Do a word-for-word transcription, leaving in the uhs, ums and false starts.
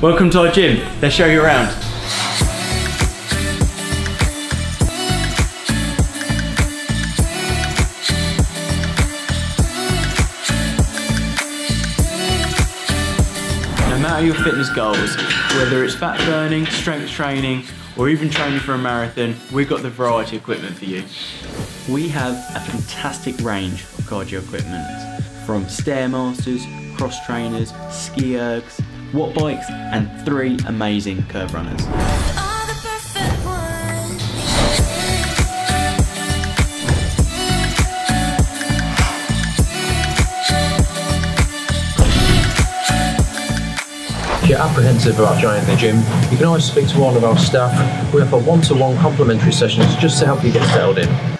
Welcome to our gym. Let's show you around. No matter your fitness goals, whether it's fat burning, strength training, or even training for a marathon, we've got the variety of equipment for you. We have a fantastic range of cardio equipment, from Stairmasters, cross trainers, ski ergs, watt bikes, and three amazing curve runners. If you're apprehensive about joining the gym, you can always speak to one of our staff. We offer one-to-one complimentary sessions just to help you get settled in.